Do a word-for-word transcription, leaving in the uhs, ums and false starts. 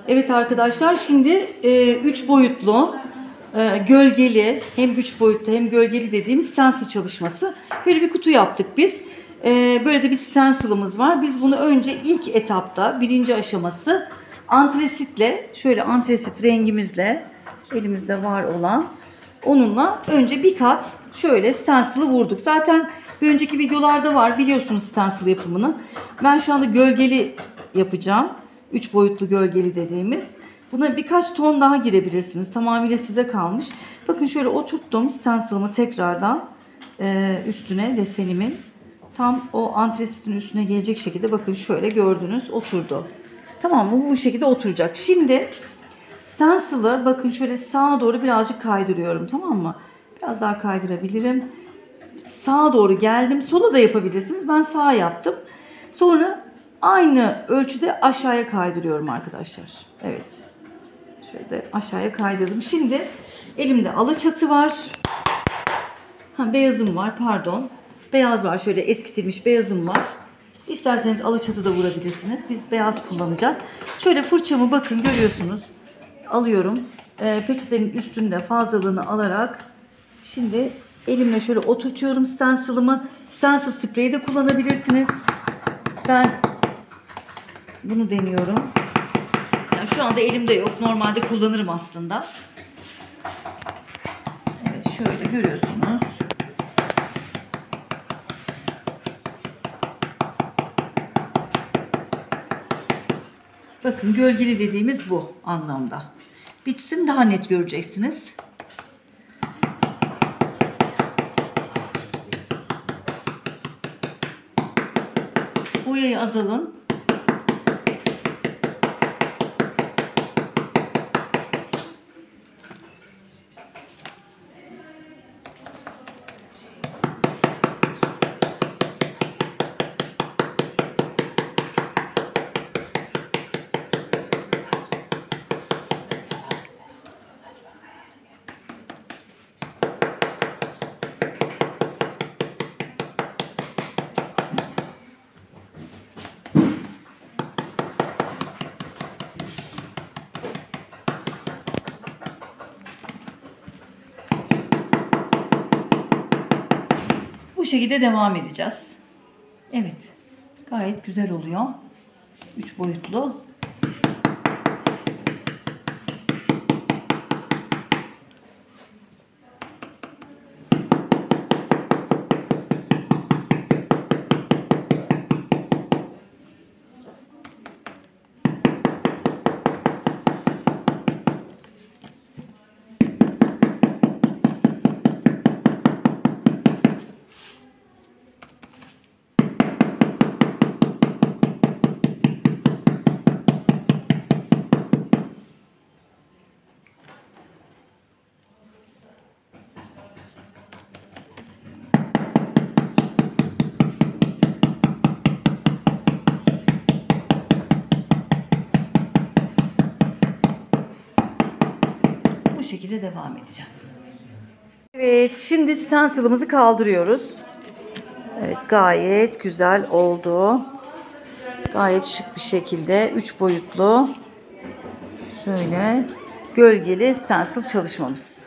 Evet arkadaşlar, şimdi üç boyutlu, e, gölgeli, hem üç boyutlu hem gölgeli dediğimiz stencil çalışması. Böyle bir kutu yaptık biz. E, böyle de bir stencil'ımız var. Biz bunu önce ilk etapta, birinci aşaması antresitle, şöyle antresit rengimizle, elimizde var olan, onunla önce bir kat şöyle stencil'ı vurduk. Zaten bir önceki videolarda var, biliyorsunuz stencil yapımını. Ben şu anda gölgeli yapacağım. üç boyutlu gölgeli dediğimiz. Buna birkaç ton daha girebilirsiniz. Tamamıyla size kalmış. Bakın şöyle oturttum stencil'ımı tekrardan e, üstüne, desenimin. Tam o antresitin üstüne gelecek şekilde, bakın şöyle gördünüz, oturdu. Tamam mı? Bu şekilde oturacak. Şimdi stencil'ı bakın şöyle sağa doğru birazcık kaydırıyorum, tamam mı? Biraz daha kaydırabilirim. Sağa doğru geldim. Sola da yapabilirsiniz. Ben sağa yaptım. Sonra aynı ölçüde aşağıya kaydırıyorum arkadaşlar. Evet. Şöyle aşağıya kaydırdım. Şimdi elimde alaçatı var. Ha, beyazım var, pardon. Beyaz var. Şöyle eskitilmiş beyazım var. İsterseniz alaçatı da vurabilirsiniz. Biz beyaz kullanacağız. Şöyle fırçamı bakın görüyorsunuz. Alıyorum. E, peçetenin üstünde fazlalığını alarak şimdi elimle şöyle oturtuyorum stencil'ımı. Stencil spreyi de kullanabilirsiniz. Ben bunu deniyorum. Yani şu anda elimde yok. Normalde kullanırım aslında. Evet, şöyle görüyorsunuz. Bakın gölgeli dediğimiz bu anlamda. Bitsin, daha net göreceksiniz. Boyayı azalın. Bu şekilde devam edeceğiz. Evet. Gayet güzel oluyor. Üç boyutlu. Bu şekilde devam edeceğiz. Evet, şimdi stencil'ımızı kaldırıyoruz. Evet, gayet güzel oldu. Gayet şık bir şekilde üç boyutlu şöyle gölgeli stencil çalışmamız.